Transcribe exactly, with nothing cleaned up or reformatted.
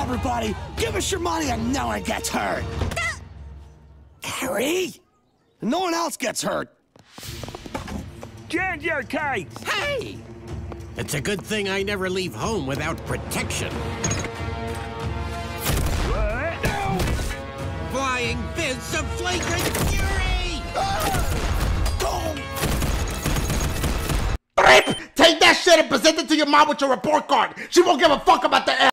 everybody, give us your money and no one gets hurt. Gary? No one else gets hurt. Ginger cakes! Hey! It's a good thing I never leave home without protection. What? No! Flying fists of flagrant fury! Rip! Take that shit and present it to your mom with your report card. She won't give a fuck about the